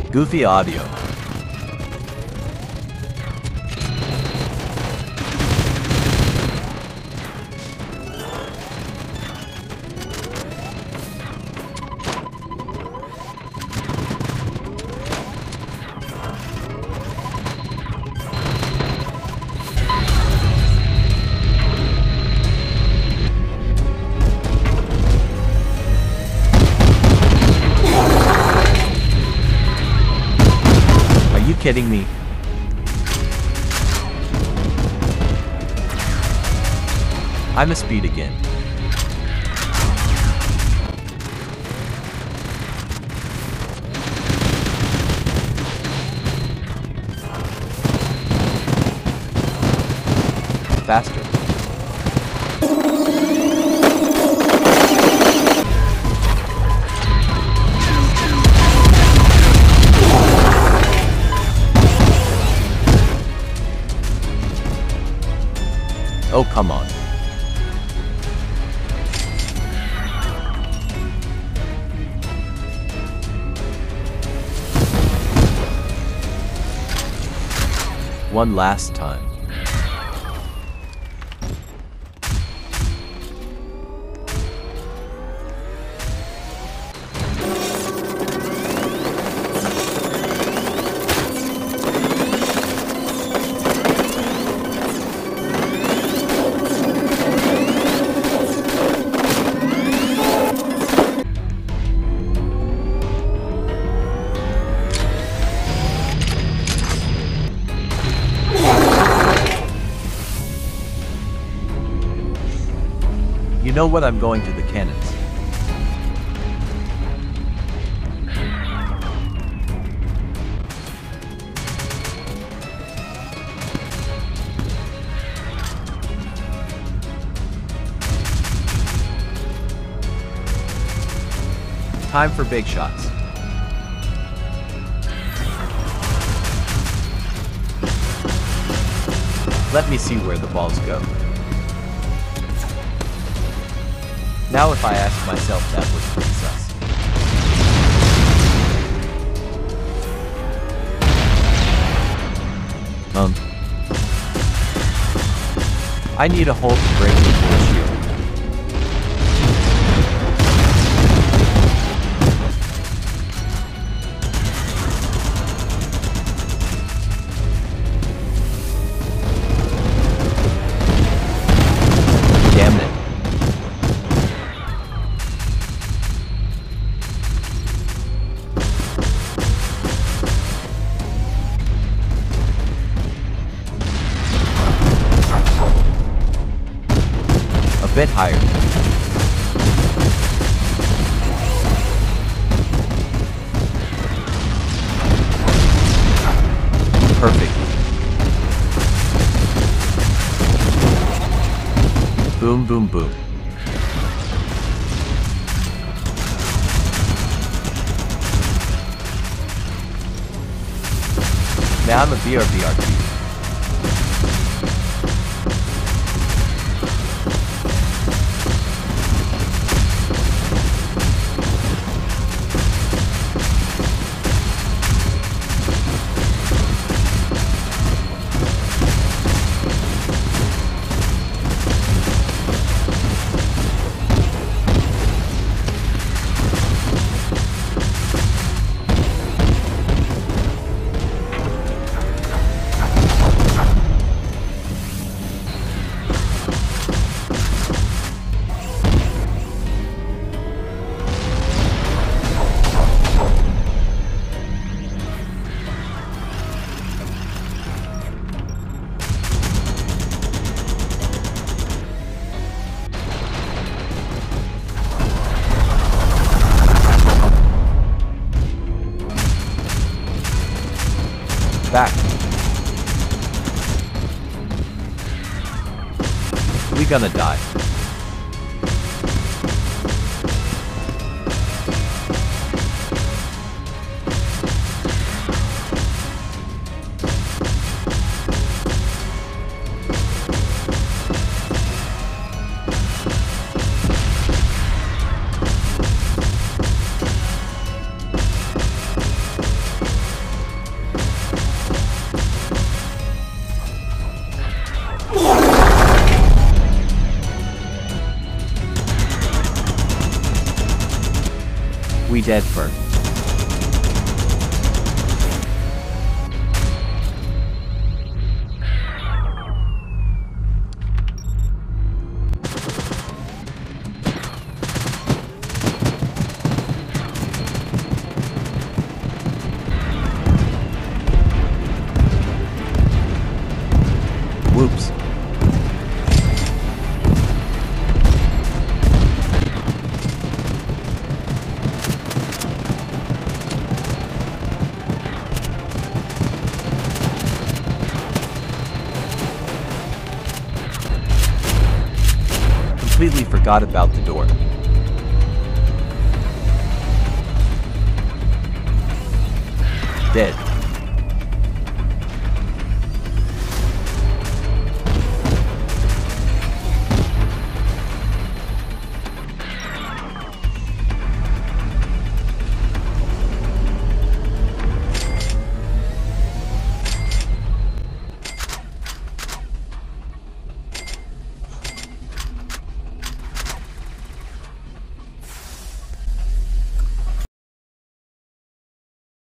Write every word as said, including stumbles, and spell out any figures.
Goofy audio. Are you kidding me? I'm a speed again. Faster. Oh, come on. One last time. You know what? I'm going to the cannons. Time for big shots. Let me see where the balls go. Now if I ask myself, that was pretty sus. Um. I need a hole to break the shield. Damn it. A bit higher. Perfect. Boom, boom, boom. Now I'm a B R B R Q. Back. We gonna die. we dead first? Whoops. Completely forgot about the door. Dead.